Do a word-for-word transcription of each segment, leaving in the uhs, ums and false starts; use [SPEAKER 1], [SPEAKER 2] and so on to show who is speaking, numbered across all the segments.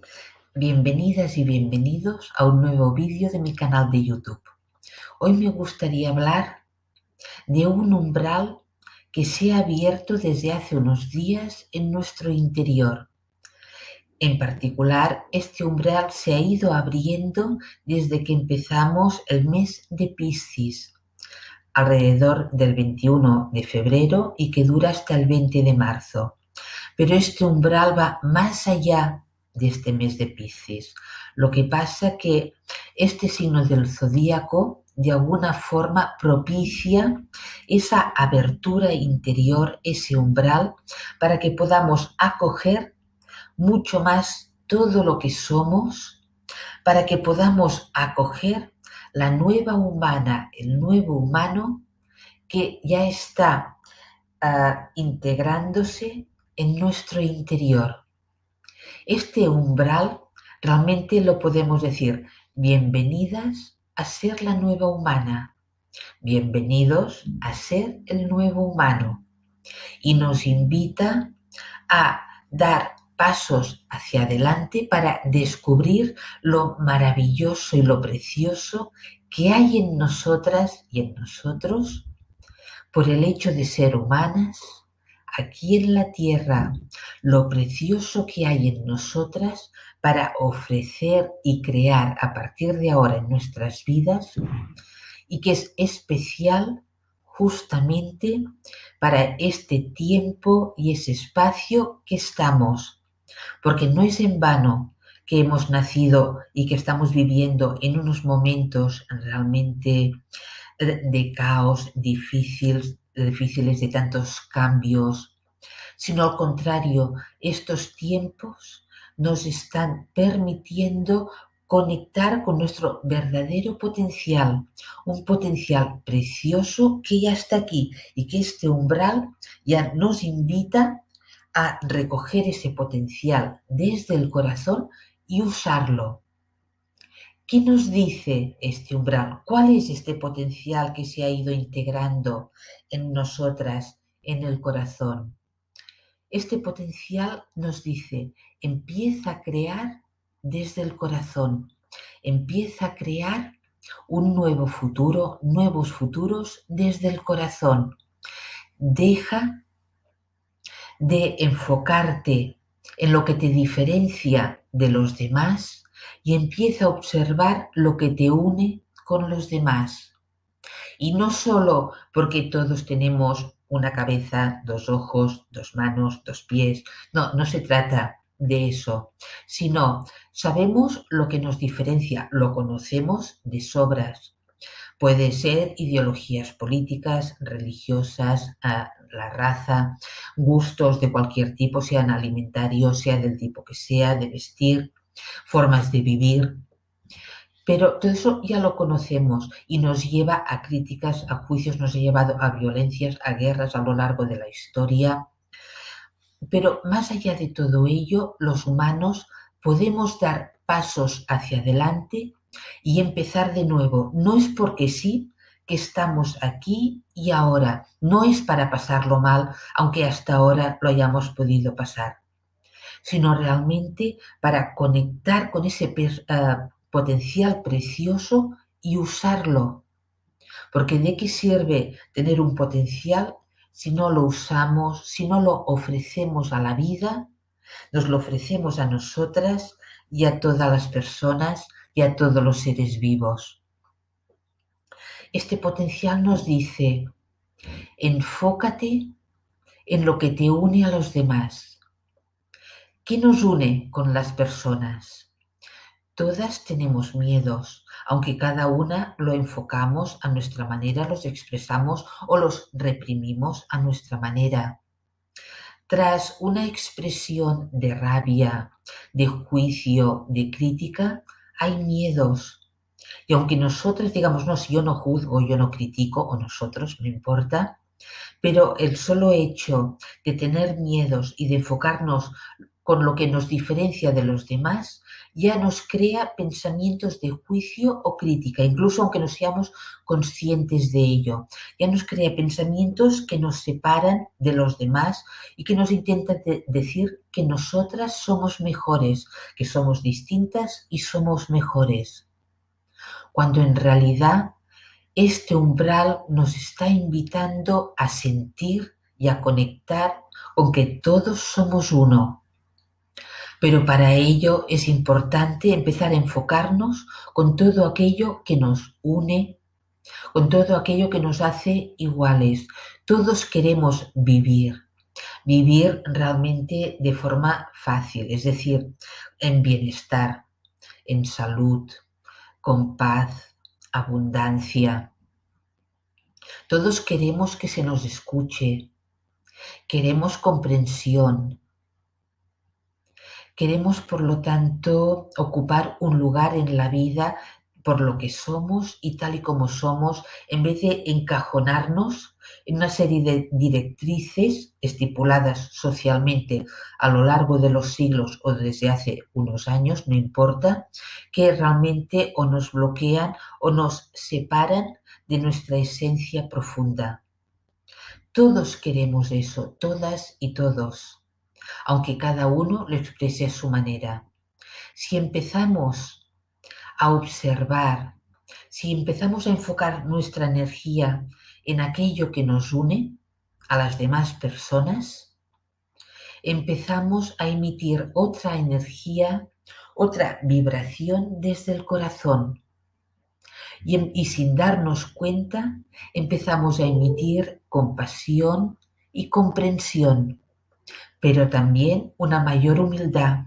[SPEAKER 1] Bienvenidas y bienvenidos a un nuevo vídeo de mi canal de YouTube. Hoy me gustaría hablar de un umbral que se ha abierto desde hace unos días en nuestro interior. En particular, este umbral se ha ido abriendo desde que empezamos el mes de Piscis, alrededor del veintiuno de febrero y que dura hasta el veinte de marzo. Pero este umbral va más allá de este mes de Piscis. Lo que pasa que este signo del zodíaco de alguna forma propicia esa abertura interior, ese umbral, para que podamos acoger mucho más todo lo que somos, para que podamos acoger la nueva humana, el nuevo humano que ya está uh, integrándose en nuestro interior. Este umbral realmente lo podemos decir: bienvenidas a ser la nueva humana, bienvenidos a ser el nuevo humano, y nos invita a dar pasos hacia adelante para descubrir lo maravilloso y lo precioso que hay en nosotras y en nosotros por el hecho de ser humanas aquí en la tierra, lo precioso que hay en nosotras para ofrecer y crear a partir de ahora en nuestras vidas, y que es especial justamente para este tiempo y ese espacio que estamos, porque no es en vano que hemos nacido y que estamos viviendo en unos momentos realmente de caos, difíciles, difíciles de tantos cambios, sino al contrario, estos tiempos nos están permitiendo conectar con nuestro verdadero potencial, un potencial precioso que ya está aquí y que este umbral ya nos invita a recoger ese potencial desde el corazón y usarlo. ¿Qué nos dice este umbral? ¿Cuál es este potencial que se ha ido integrando en nosotras, en el corazón? Este potencial nos dice: empieza a crear desde el corazón, empieza a crear un nuevo futuro, nuevos futuros desde el corazón. Deja de enfocarte en lo que te diferencia de los demás y empieza a observar lo que te une con los demás. Y no solo porque todos tenemos una cabeza, dos ojos, dos manos, dos pies. No, no se trata de eso, sino sabemos lo que nos diferencia, lo conocemos de sobras. Puede ser ideologías políticas, religiosas, la raza, gustos de cualquier tipo, sean alimentarios, sea del tipo que sea, de vestir, formas de vivir. Pero todo eso ya lo conocemos y nos lleva a críticas, a juicios, nos ha llevado a violencias, a guerras a lo largo de la historia. Pero más allá de todo ello, los humanos podemos dar pasos hacia adelante y empezar de nuevo. No es porque sí que estamos aquí y ahora, no es para pasarlo mal, aunque hasta ahora lo hayamos podido pasar, sino realmente para conectar con ese uh, potencial precioso y usarlo. Porque ¿de qué sirve tener un potencial si no lo usamos, si no lo ofrecemos a la vida, nos lo ofrecemos a nosotras y a todas las personas y a todos los seres vivos? Este potencial nos dice: enfócate en lo que te une a los demás. ¿Qué nos une con las personas? Todas tenemos miedos, aunque cada una lo enfocamos a nuestra manera, los expresamos o los reprimimos a nuestra manera. Tras una expresión de rabia, de juicio, de crítica, hay miedos. Y aunque nosotros digamos: no, si yo no juzgo, yo no critico, o nosotros, no importa, pero el solo hecho de tener miedos y de enfocarnos con lo que nos diferencia de los demás, ya nos crea pensamientos de juicio o crítica, incluso aunque no seamos conscientes de ello. Ya nos crea pensamientos que nos separan de los demás y que nos intentan de- decir que nosotras somos mejores, que somos distintas y somos mejores, cuando en realidad este umbral nos está invitando a sentir y a conectar con que todos somos uno. Pero para ello es importante empezar a enfocarnos con todo aquello que nos une, con todo aquello que nos hace iguales. Todos queremos vivir, vivir realmente de forma fácil, es decir, en bienestar, en salud, con paz, abundancia. Todos queremos que se nos escuche, queremos comprensión. Queremos, por lo tanto, ocupar un lugar en la vida por lo que somos y tal y como somos, en vez de encajonarnos en una serie de directrices estipuladas socialmente a lo largo de los siglos o desde hace unos años, no importa, que realmente o nos bloquean o nos separan de nuestra esencia profunda. Todos queremos eso, todas y todos, aunque cada uno lo exprese a su manera. Si empezamos a observar, si empezamos a enfocar nuestra energía en aquello que nos une a las demás personas, empezamos a emitir otra energía, otra vibración desde el corazón. Y, en, y sin darnos cuenta, empezamos a emitir compasión y comprensión, pero también una mayor humildad.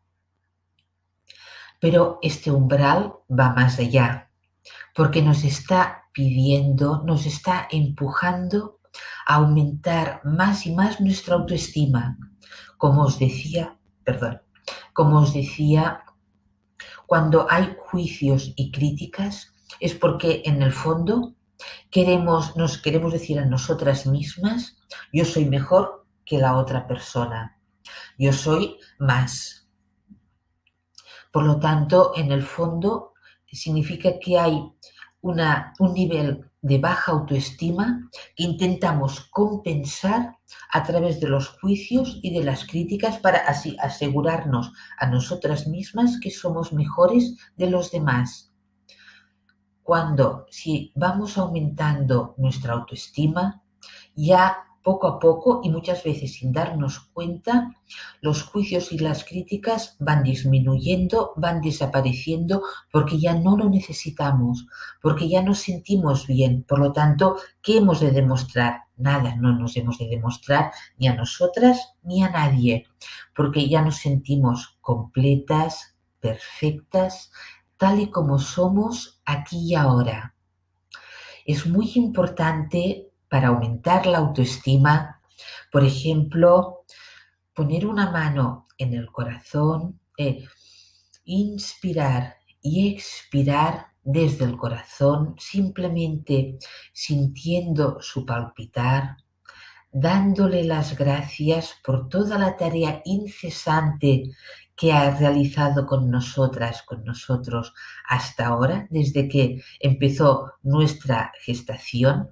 [SPEAKER 1] Pero este umbral va más allá, porque nos está pidiendo, nos está empujando a aumentar más y más nuestra autoestima. Como os decía, perdón, como os decía, cuando hay juicios y críticas es porque en el fondo queremos, nos queremos decir a nosotras mismas, yo soy mejor que la otra persona, yo soy más. Por lo tanto, en el fondo, significa que hay una, un nivel de baja autoestima que intentamos compensar a través de los juicios y de las críticas para así asegurarnos a nosotras mismas que somos mejores de los demás. Cuando, si vamos aumentando nuestra autoestima, ya poco a poco y muchas veces sin darnos cuenta, los juicios y las críticas van disminuyendo, van desapareciendo porque ya no lo necesitamos, porque ya nos sentimos bien. Por lo tanto, ¿qué hemos de demostrar? Nada, no nos hemos de demostrar ni a nosotras ni a nadie, porque ya nos sentimos completas, perfectas, tal y como somos aquí y ahora. Es muy importante para aumentar la autoestima, por ejemplo, poner una mano en el corazón, eh, inspirar y expirar desde el corazón, simplemente sintiendo su palpitar, dándole las gracias por toda la tarea incesante que ha realizado con nosotras, con nosotros hasta ahora, desde que empezó nuestra gestación.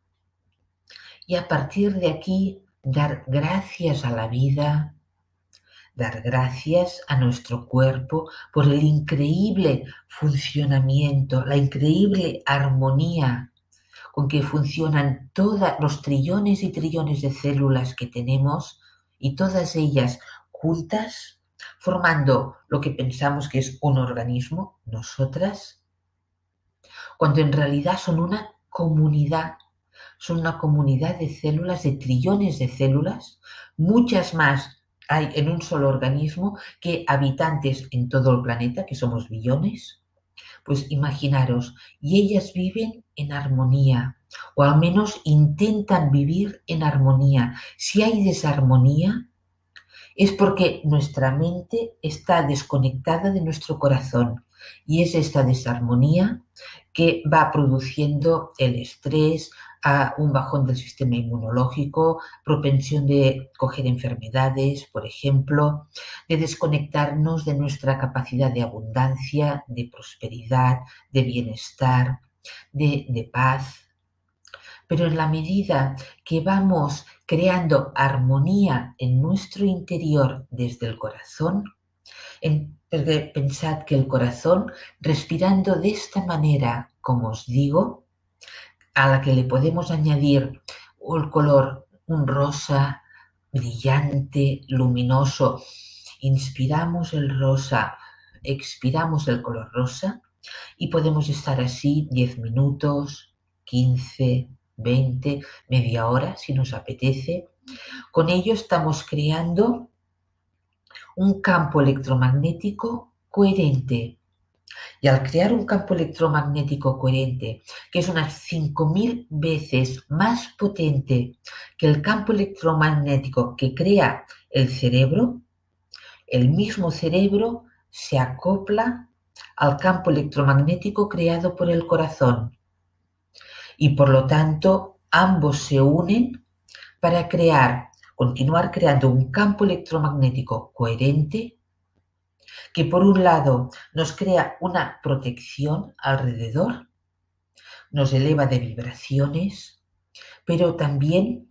[SPEAKER 1] Y a partir de aquí, dar gracias a la vida, dar gracias a nuestro cuerpo por el increíble funcionamiento, la increíble armonía con que funcionan todos los trillones y trillones de células que tenemos y todas ellas juntas, formando lo que pensamos que es un organismo, nosotras, cuando en realidad son una comunidad. Son una comunidad de células, de trillones de células, muchas más hay en un solo organismo que habitantes en todo el planeta, que somos billones. Pues imaginaros, y ellas viven en armonía, o al menos intentan vivir en armonía. Si hay desarmonía, es porque nuestra mente está desconectada de nuestro corazón, y es esta desarmonía que va produciendo el estrés, a un bajón del sistema inmunológico, propensión de coger enfermedades, por ejemplo, de desconectarnos de nuestra capacidad de abundancia, de prosperidad, de bienestar, de, de paz. Pero en la medida que vamos creando armonía en nuestro interior desde el corazón, en, pensad que el corazón, respirando de esta manera, como os digo, a la que le podemos añadir el color, un rosa brillante, luminoso, inspiramos el rosa, expiramos el color rosa y podemos estar así diez minutos, quince, veinte, media hora si nos apetece. Con ello estamos creando un campo electromagnético coherente. Y al crear un campo electromagnético coherente, que es unas cinco mil veces más potente que el campo electromagnético que crea el cerebro, el mismo cerebro se acopla al campo electromagnético creado por el corazón. Y por lo tanto, ambos se unen para crear, continuar creando un campo electromagnético coherente que por un lado nos crea una protección alrededor, nos eleva de vibraciones, pero también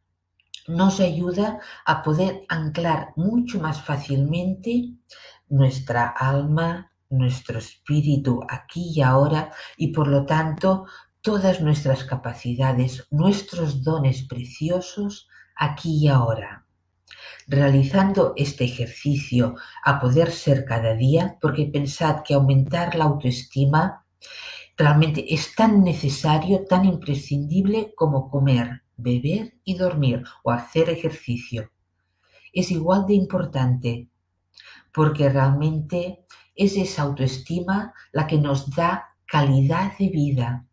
[SPEAKER 1] nos ayuda a poder anclar mucho más fácilmente nuestra alma, nuestro espíritu aquí y ahora, y por lo tanto todas nuestras capacidades, nuestros dones preciosos aquí y ahora. Realizando este ejercicio a poder ser cada día, porque pensad que aumentar la autoestima realmente es tan necesario, tan imprescindible como comer, beber y dormir o hacer ejercicio. Es igual de importante, porque realmente es esa autoestima la que nos da calidad de vida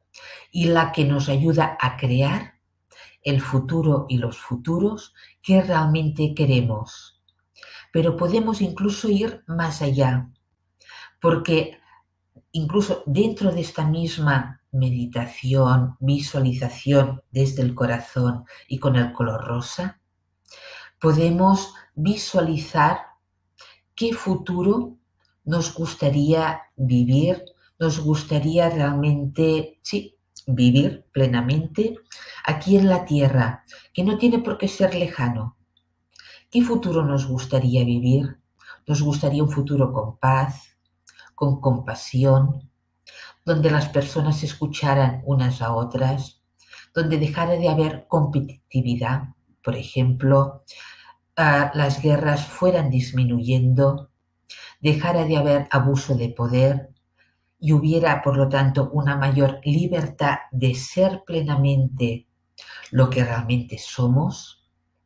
[SPEAKER 1] y la que nos ayuda a crear el futuro y los futuros que realmente queremos. Pero podemos incluso ir más allá, porque incluso dentro de esta misma meditación, visualización desde el corazón y con el color rosa, podemos visualizar qué futuro nos gustaría vivir, nos gustaría realmente, sí, vivir plenamente aquí en la Tierra, que no tiene por qué ser lejano. ¿Qué futuro nos gustaría vivir? Nos gustaría un futuro con paz, con compasión, donde las personas se escucharan unas a otras, donde dejara de haber competitividad, por ejemplo, uh, las guerras fueran disminuyendo, dejara de haber abuso de poder y hubiera, por lo tanto, una mayor libertad de ser plenamente lo que realmente somos.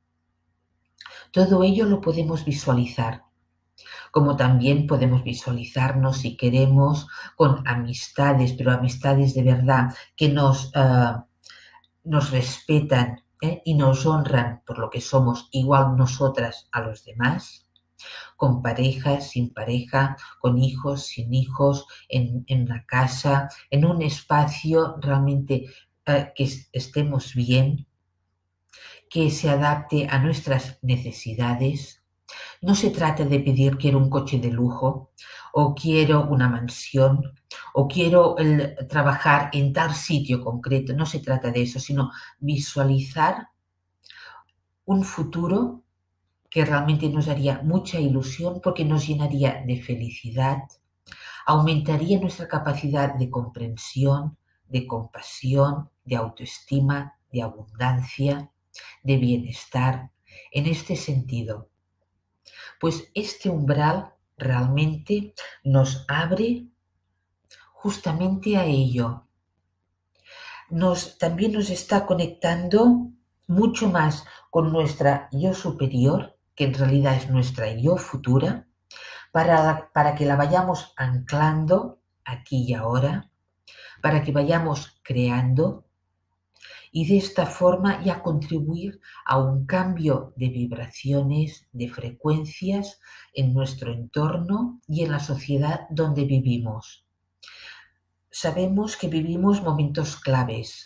[SPEAKER 1] Todo ello lo podemos visualizar, como también podemos visualizarnos, si queremos, con amistades, pero amistades de verdad que nos, uh, nos respetan ¿eh? y nos honran por lo que somos, igual nosotras a los demás, con pareja, sin pareja, con hijos, sin hijos, en, en una casa, en un espacio realmente uh, que estemos bien, que se adapte a nuestras necesidades. No se trata de pedir quiero un coche de lujo o quiero una mansión o quiero el, trabajar en tal sitio concreto. No se trata de eso, sino visualizar un futuro que realmente nos daría mucha ilusión porque nos llenaría de felicidad, aumentaría nuestra capacidad de comprensión, de compasión, de autoestima, de abundancia, de bienestar. En este sentido, pues este umbral realmente nos abre justamente a ello. Nos, también nos está conectando mucho más con nuestra yo superior, que en realidad es nuestra yo futura, para, para que la vayamos anclando aquí y ahora, para que vayamos creando y de esta forma ya contribuir a un cambio de vibraciones, de frecuencias en nuestro entorno y en la sociedad donde vivimos. Sabemos que vivimos momentos claves,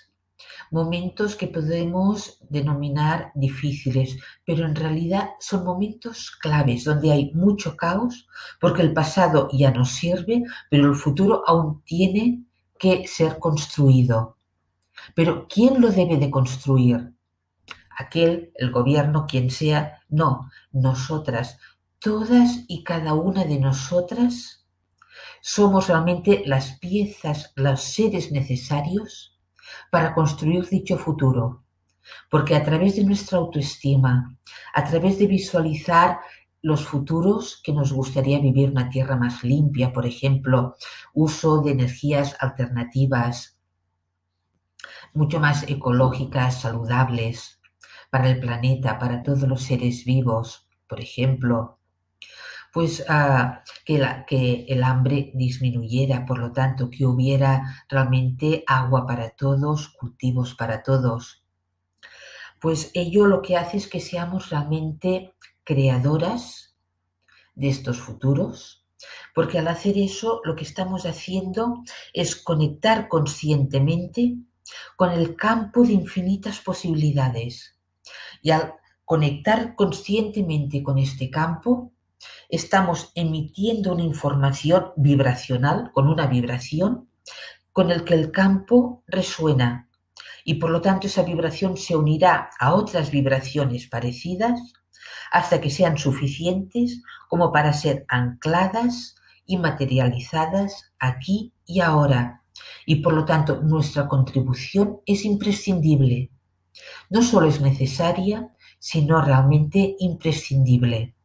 [SPEAKER 1] momentos que podemos denominar difíciles, pero en realidad son momentos claves donde hay mucho caos, porque el pasado ya no sirve, pero el futuro aún tiene que ser construido. Pero ¿quién lo debe de construir? Aquel, el gobierno, quien sea. No, nosotras, todas y cada una de nosotras somos realmente las piezas, los seres necesarios para construir dicho futuro. Porque a través de nuestra autoestima, a través de visualizar los futuros que nos gustaría vivir, una tierra más limpia, por ejemplo, uso de energías alternativas, mucho más ecológicas, saludables, para el planeta, para todos los seres vivos, por ejemplo, pues uh, que, la, que el hambre disminuyera, por lo tanto, que hubiera realmente agua para todos, cultivos para todos. Pues ello lo que hace es que seamos realmente creadoras de estos futuros, porque al hacer eso lo que estamos haciendo es conectar conscientemente con el campo de infinitas posibilidades. Y al conectar conscientemente con este campo, estamos emitiendo una información vibracional, con una vibración, con el que el campo resuena. Y por lo tanto esa vibración se unirá a otras vibraciones parecidas hasta que sean suficientes como para ser ancladas y materializadas aquí y ahora. Y por lo tanto nuestra contribución es imprescindible. No solo es necesaria, sino realmente imprescindible.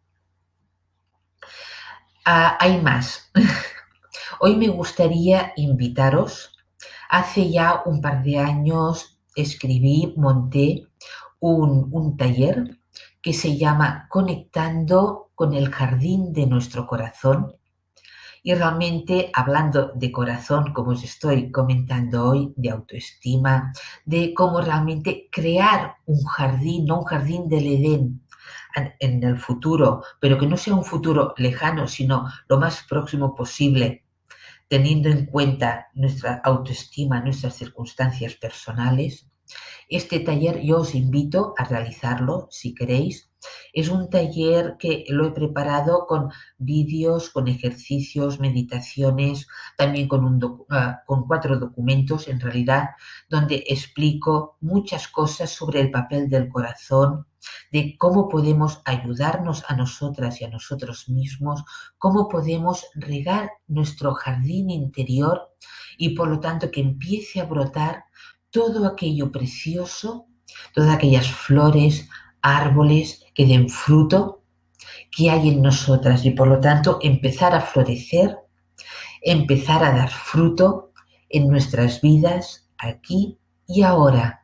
[SPEAKER 1] Ah, hay más. Hoy me gustaría invitaros. Hace ya un par de años escribí, monté un, un taller que se llama Conectando con el jardín de nuestro corazón. Y realmente, hablando de corazón, como os estoy comentando hoy, de autoestima, de cómo realmente crear un jardín, no un jardín del Edén en el futuro, pero que no sea un futuro lejano, sino lo más próximo posible, teniendo en cuenta nuestra autoestima, nuestras circunstancias personales. Este taller yo os invito a realizarlo si queréis. Es un taller que lo he preparado con vídeos, con ejercicios, meditaciones, también con, un docu- uh, con cuatro documentos en realidad, donde explico muchas cosas sobre el papel del corazón, de cómo podemos ayudarnos a nosotras y a nosotros mismos, cómo podemos regar nuestro jardín interior y por lo tanto que empiece a brotar todo aquello precioso, todas aquellas flores, árboles que den fruto que hay en nosotras y por lo tanto empezar a florecer, empezar a dar fruto en nuestras vidas aquí y ahora.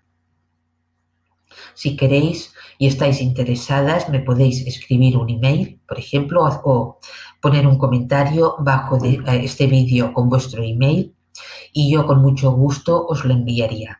[SPEAKER 1] Si queréis y estáis interesadas, me podéis escribir un email, por ejemplo, o poner un comentario bajo de este vídeo con vuestro email y yo con mucho gusto os lo enviaría.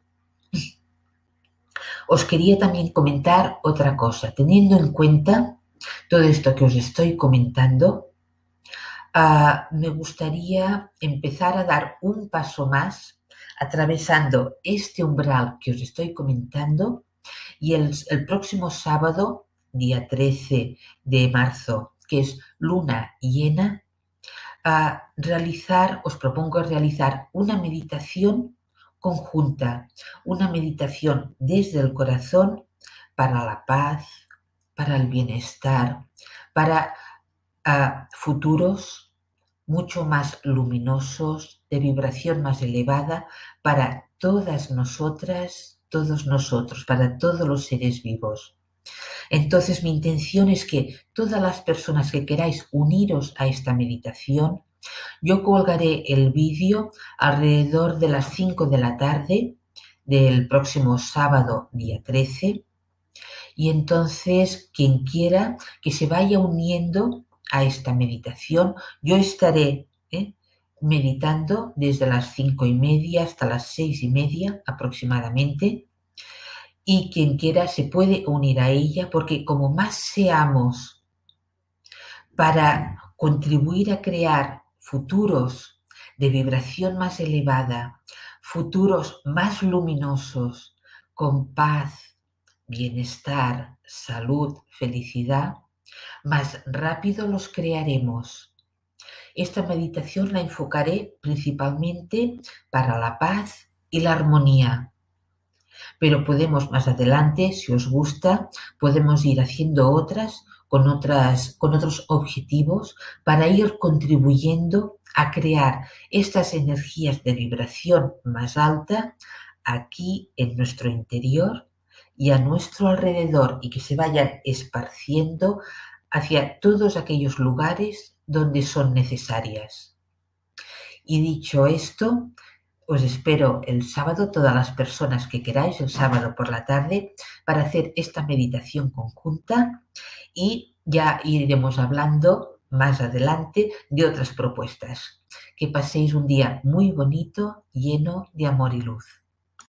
[SPEAKER 1] Os quería también comentar otra cosa. Teniendo en cuenta todo esto que os estoy comentando, uh, me gustaría empezar a dar un paso más atravesando este umbral que os estoy comentando y el, el próximo sábado, día trece de marzo, que es luna llena, a realizar, os propongo realizar una meditación conjunta, una meditación desde el corazón para la paz, para el bienestar, para uh, futuros mucho más luminosos, de vibración más elevada para todas nosotras, todos nosotros, para todos los seres vivos. Entonces mi intención es que todas las personas que queráis uniros a esta meditación, yo colgaré el vídeo alrededor de las cinco de la tarde del próximo sábado, día trece, y entonces quien quiera que se vaya uniendo a esta meditación, yo estaré ¿eh? meditando desde las cinco y media hasta las seis y media aproximadamente, y quien quiera se puede unir a ella porque como más seamos para contribuir a crear futuros de vibración más elevada, futuros más luminosos, con paz, bienestar, salud, felicidad, más rápido los crearemos. Esta meditación la enfocaré principalmente para la paz y la armonía. Pero podemos más adelante, si os gusta, podemos ir haciendo otras con, otras, con otros objetivos para ir contribuyendo a crear estas energías de vibración más alta aquí en nuestro interior y a nuestro alrededor, y que se vayan esparciendo hacia todos aquellos lugares donde son necesarias. Y dicho esto, os espero el sábado, todas las personas que queráis, el sábado por la tarde, para hacer esta meditación conjunta, y ya iremos hablando más adelante de otras propuestas. Que paséis un día muy bonito, lleno de amor y luz.